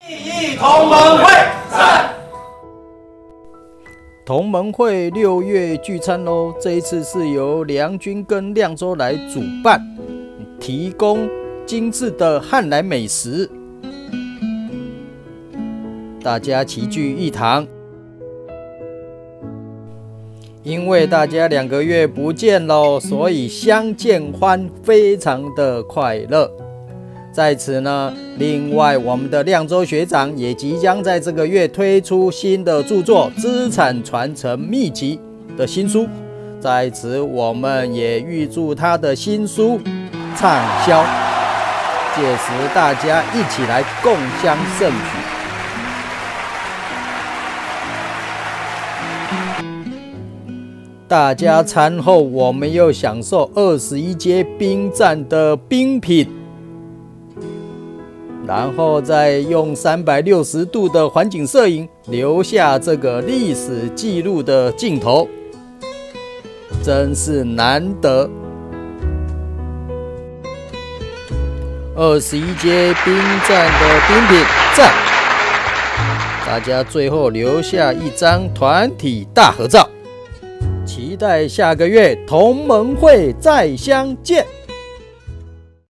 意义同盟会赞。 同盟会6月聚餐喽！这一次是由梁军跟亮州来主办，提供精致的汉来美食，大家齐聚一堂。因为大家2个月不见喽，所以相见欢，非常的快乐。在此呢，另外我们的亮州学长也即将在这个月推出新的著作《资产传承秘籍》的新书，在此我们也预祝他的新书畅销，届时大家一起来共襄盛举。大家餐后，我们又享受21街兵站的冰品。然后再用360度的环景摄影留下这个历史记录的镜头，真是难得。21街兵站的冰品赞，大家最后留下一张团体大合照，期待下个月同盟会再相见。